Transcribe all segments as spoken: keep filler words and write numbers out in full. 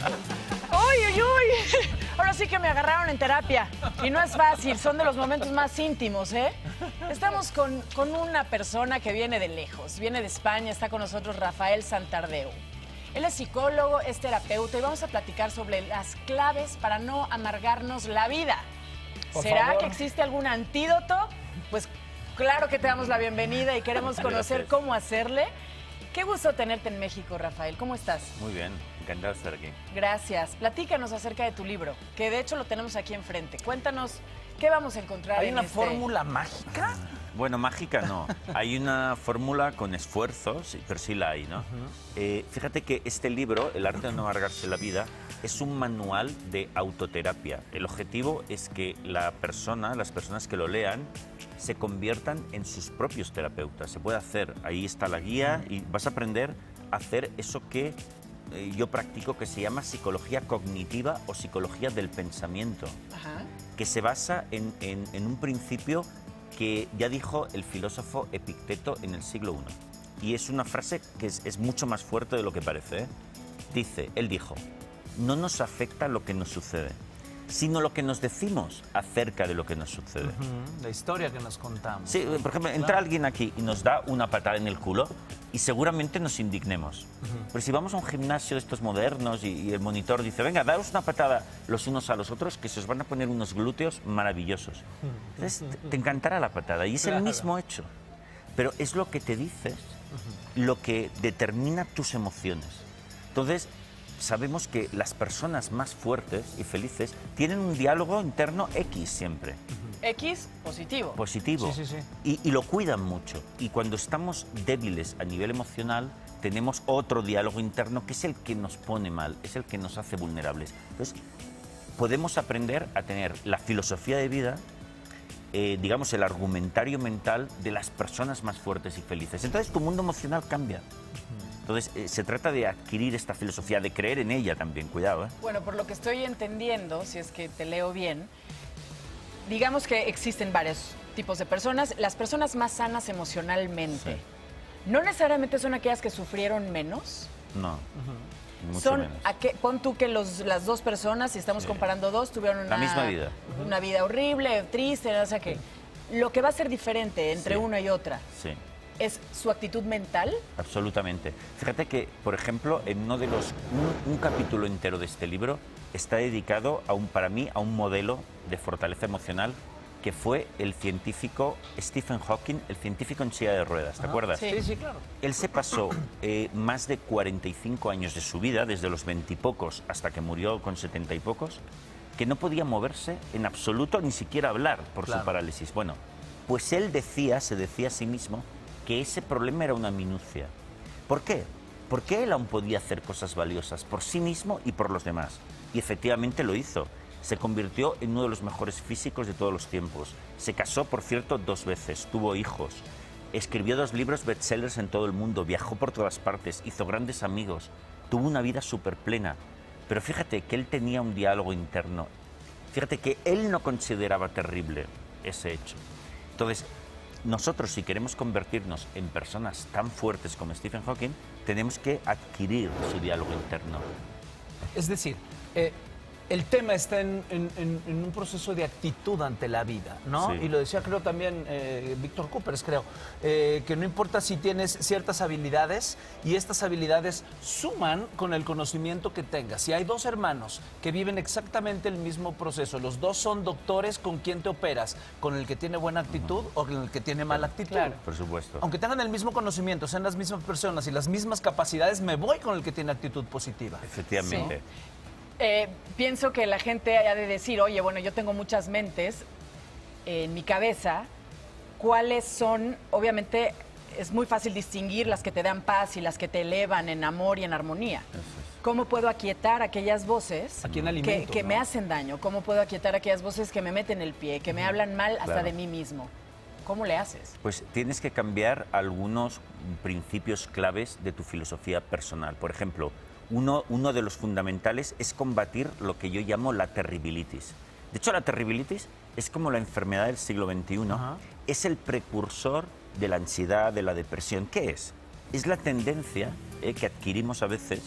¡Uy, uy, uy! Ahora sí que me agarraron en terapia. Y no es fácil, son de los momentos más íntimos, ¿eh? Estamos con, con una persona que viene de lejos, viene de España, está con nosotros Rafael Santardeu. Él es psicólogo, es terapeuta y vamos a platicar sobre las claves para no amargarnos la vida. Por ¿Será favor. que existe algún antídoto? Pues claro que te damos la bienvenida y queremos conocer Gracias. cómo hacerle. Qué gusto tenerte en México, Rafael. ¿Cómo estás? Muy bien, encantado de estar aquí. Gracias. Platícanos acerca de tu libro, que de hecho lo tenemos aquí enfrente. Cuéntanos qué vamos a encontrar ¿Hay en una este... fórmula mágica? Bueno, mágica no. Hay una fórmula con esfuerzos, pero sí la hay, ¿no? Uh-huh. eh, fíjate que este libro, El arte de no amargarse la vida, es un manual de autoterapia. El objetivo es que la persona, las personas que lo lean, se conviertan en sus propios terapeutas. Se puede hacer, ahí está la guía y vas a aprender a hacer eso que eh, yo practico, que se llama psicología cognitiva o psicología del pensamiento, Ajá. que se basa en, en, en un principio que ya dijo el filósofo Epicteto en el siglo primero. Y es una frase que es, es mucho más fuerte de lo que parece, ¿eh? Dice, él dijo, no nos afecta lo que nos sucede, sino lo que nos decimos acerca de lo que nos sucede. Uh-huh. La historia que nos contamos. Sí, por ejemplo, entra Claro. alguien aquí y nos da una patada en el culo y seguramente nos indignemos. Uh-huh. Pero si vamos a un gimnasio de estos modernos y, y el monitor dice, venga, daros una patada los unos a los otros que se os van a poner unos glúteos maravillosos. Entonces, te, te encantará la patada y es Claro. el mismo hecho. Pero es lo que te dices, uh-huh, lo que determina tus emociones. Entonces, sabemos que las personas más fuertes y felices tienen un diálogo interno X siempre. X, positivo. Positivo. Sí, sí, sí. Y, y lo cuidan mucho. Y cuando estamos débiles a nivel emocional, tenemos otro diálogo interno que es el que nos pone mal, es el que nos hace vulnerables. Entonces, podemos aprender a tener la filosofía de vida, eh, digamos, el argumentario mental de las personas más fuertes y felices. Entonces, tu mundo emocional cambia. Entonces, eh, se trata de adquirir esta filosofía, de creer en ella también, cuidado, ¿eh? Bueno, por lo que estoy entendiendo, si es que te leo bien, digamos que existen varios tipos de personas. Las personas más sanas emocionalmente, Sí. ¿no necesariamente son aquellas que sufrieron menos? No, mucho Son, menos. a que, pon tú que los, las dos personas, si estamos Sí. comparando dos, tuvieron una, La misma vida. una vida horrible, triste, o sea que lo que va a ser diferente entre Sí. una y otra Sí. es su actitud mental. Absolutamente. Fíjate que, por ejemplo, en uno de los un, un capítulo entero de este libro está dedicado a un, para mí, a un modelo de fortaleza emocional que fue el científico Stephen Hawking, el científico en silla de ruedas. ¿Te Ajá. acuerdas? Sí. Sí, sí, claro. Él se pasó eh, más de cuarenta y cinco años de su vida, desde los veintipocos hasta que murió con setenta y pocos, que no podía moverse en absoluto, ni siquiera hablar por Claro. su parálisis. Bueno, pues él decía, se decía a sí mismo, que ese problema era una minucia. ¿Por qué? Porque él aún podía hacer cosas valiosas por sí mismo y por los demás. Y efectivamente lo hizo. Se convirtió en uno de los mejores físicos de todos los tiempos. Se casó, por cierto, dos veces, tuvo hijos. Escribió dos libros bestsellers en todo el mundo, viajó por todas partes, hizo grandes amigos, tuvo una vida súper plena. Pero fíjate que él tenía un diálogo interno. Fíjate que él no consideraba terrible ese hecho. Entonces, nosotros, si queremos convertirnos en personas tan fuertes como Stephen Hawking, tenemos que adquirir su diálogo interno. Es decir, eh, el tema está en, en- en- en un proceso de actitud ante la vida, ¿no? Sí. Y lo decía, creo, también eh, Víctor Coopers, creo, eh, que no importa si tienes ciertas habilidades y estas habilidades suman con el conocimiento que tengas. Si hay dos hermanos que viven exactamente el mismo proceso, los dos son doctores, ¿con quién te operas? ¿Con el que tiene buena actitud o con el que tiene mala actitud? Claro. Por supuesto. Aunque tengan el mismo conocimiento, sean las mismas personas y las mismas capacidades, me voy con el que tiene actitud positiva. Efectivamente. Eh, pienso que la gente haya de decir, oye, bueno, yo tengo muchas mentes en mi cabeza, ¿cuáles son? Obviamente es muy fácil distinguir las que te dan paz y las que te elevan en amor y en armonía. ¿Cómo puedo aquietar aquellas voces ¿A quién que, alimento, que no? me hacen daño? ¿Cómo puedo aquietar aquellas voces que me meten el pie, que me hablan mal hasta Claro. de mí mismo? ¿Cómo le haces? Pues tienes que cambiar algunos principios claves de tu filosofía personal. Por ejemplo, uno, uno de los fundamentales es combatir lo que yo llamo la terribilitis. De hecho, la terribilitis es como la enfermedad del siglo veintiuno. Ajá. Es el precursor de la ansiedad, de la depresión. ¿Qué es? Es la tendencia eh, que adquirimos a veces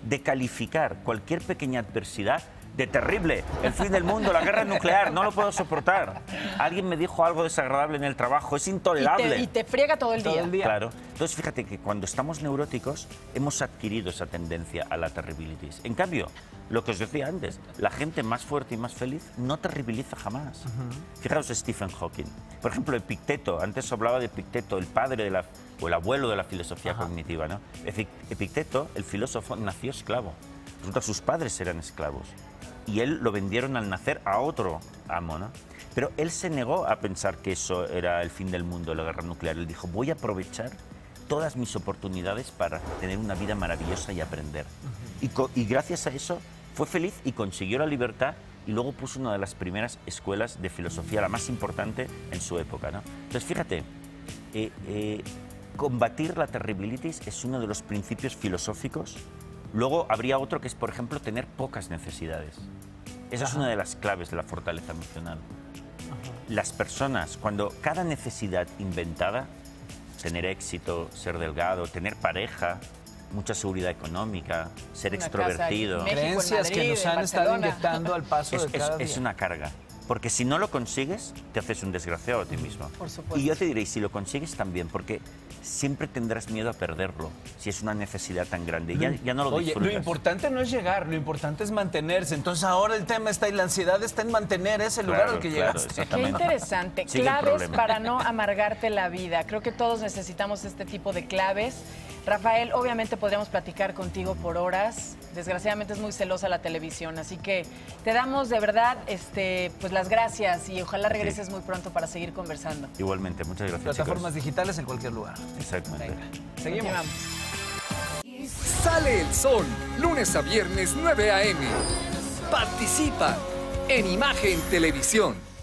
de calificar cualquier pequeña adversidad de terrible, el fin del mundo, la guerra nuclear, no lo puedo soportar. Alguien me dijo algo desagradable en el trabajo, es intolerable. Y te, y te friega todo el día. Todo el día. Claro. Entonces, fíjate que cuando estamos neuróticos hemos adquirido esa tendencia a la terribilitis. En cambio, lo que os decía antes, la gente más fuerte y más feliz no terribiliza jamás. Uh-huh. Fijaos Stephen Hawking. Por ejemplo, Epicteto, antes hablaba de Epicteto, el padre de la, o el abuelo de la filosofía uh-huh. cognitiva, ¿no? Epicteto, el filósofo, nació esclavo. Resulta que sus padres eran esclavos. Y él lo vendieron al nacer a otro amo, ¿no? Pero él se negó a pensar que eso era el fin del mundo, la guerra nuclear. Él dijo, voy a aprovechar todas mis oportunidades para tener una vida maravillosa y aprender. Uh-huh. y, y gracias a eso fue feliz y consiguió la libertad y luego puso una de las primeras escuelas de filosofía, la más importante en su época, ¿no? Entonces, fíjate, eh, eh, combatir la terribilitis es uno de los principios filosóficos. Luego habría otro que es, por ejemplo, tener pocas necesidades. Esa Ajá. es una de las claves de la fortaleza emocional. Ajá. Las personas, cuando cada necesidad inventada, tener éxito, ser delgado, tener pareja, mucha seguridad económica, ser una extrovertido... México, creencias Madrid, que nos han Barcelona. estado inyectando al paso es, de cada es, día. Es una carga. Porque si no lo consigues, te haces un desgraciado a ti mismo. Por supuesto. Y yo te diré, y si lo consigues también, porque siempre tendrás miedo a perderlo, si es una necesidad tan grande. Ya, ya no lo Oye, disfrutas. lo importante no es llegar, lo importante es mantenerse. Entonces ahora el tema está y la ansiedad está en mantener ese lugar Claro, al que claro, llegaste. exactamente. Qué interesante. Sigue el Claves problema. para no amargarte la vida. Creo que todos necesitamos este tipo de claves. Rafael, obviamente podríamos platicar contigo por horas. Desgraciadamente es muy celosa la televisión, así que te damos de verdad este, pues las gracias y ojalá regreses sí. muy pronto para seguir conversando. Igualmente, muchas gracias. Plataformas chicos. digitales en cualquier lugar. Exactamente. Venga, seguimos. Sale el sol, lunes a viernes nueve a eme. Participa en Imagen Televisión.